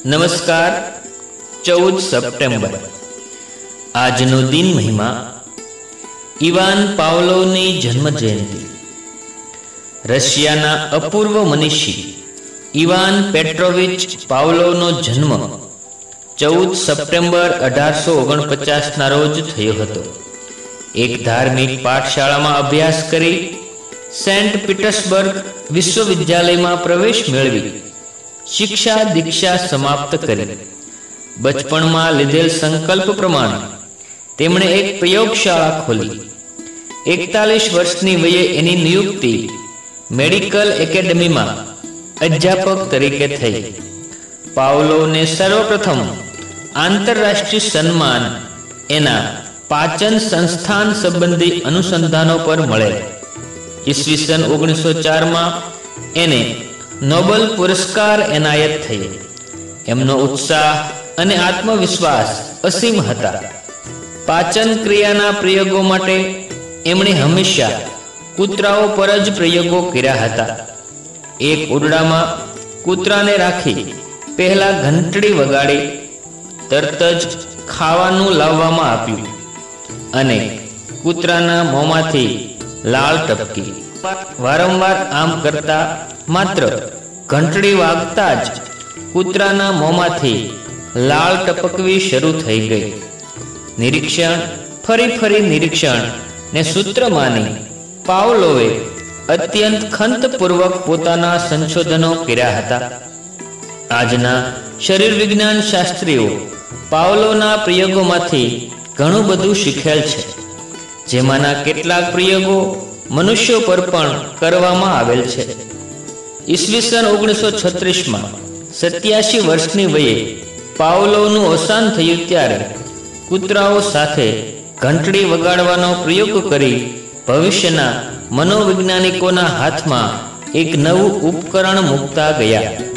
નમસ્કાર. 14 સપ્ટેમ્બર આજનો દિન મહિમા ઇવાન પાવલોવની જન્મ જયંતિ. રશિયાના અપૂર્વ મનીષી ઇવાન પેટ્રોવિચ પાવલોવનો જન્મ 14 સપ્ટેમ્બર 1849ના રોજ થયો હતો. એક ધાર્મિક પાઠશાળામાં અભ્યાસ કરી સેન્ટ પીટર્સબર્ગ વિશ્વવિદ્યાલયમાં પ્રવેશ મેળવી શિક્ષા દીક્ષા સમાપ્ત કરી. બચપણમાં લીધેલ સંકલ્પ પ્રમાણે તેમણે એક પ્રયોગશાળા ખોલી. 41 વર્ષની વયે એની નિયુક્તિ મેડિકલ એકેડમીમાં અધ્યાપક તરીકે થઈ. પાવલોવને સર્વપ્રથમ આંતરરાષ્ટ્રીય સન્માન એના પાચન સંસ્થાન સંબંધી અનુસંધાનો પર મળે. ઈસવીસન 1904માં એને નોબેલ પુરસ્કાર એનાયત થઈ. એમનો ઉત્સાહ અને આત્મવિશ્વાસ અસીમ હતા. પાચન ક્રિયાના પ્રયોગો માટે એમણે હંમેશા કૂતરાઓ પર જ પ્રયોગો કર્યા હતા. એક ઓરડામાં કૂતરાને રાખી પહેલા ઘંટડી વગાડી તરત જ ખાવાનું લાવવામાં આપ્યું અને કૂતરાના મોંમાંથી લાળ ટપકી. વારંવાર આમ કરતા માત્ર ઘંટડી વાગતા જ કૂતરાના મોંમાંથી લાળ ટપકવી શરૂ થઈ ગઈ. નિરીક્ષણ ફરી નિરીક્ષણ ને સૂત્ર માની પાવલોવે અત્યંત ખંતપૂર્વક પોતાના સંશોધનો કર્યા હતા. આજના શરીર વિજ્ઞાન શાસ્ત્રીઓ પાવલોના પ્રયોગોમાંથી ઘણું બધું શીખેલ છે. જેમાંના કેટલાક પ્રયોગો મનુષ્યો પર પણ કરવામાં આવેલ છે. ઈસવીસન 1936માં 87 વર્ષની વયે પાવલોવનું અવસાન થયું ત્યારે કૂતરાઓ સાથે ઘંટડી વગાડવાનો પ્રયોગ કરી ભવિષ્યના મનોવૈજ્ઞાનિકોના હાથમાં એક નવું ઉપકરણ મૂકતા ગયા.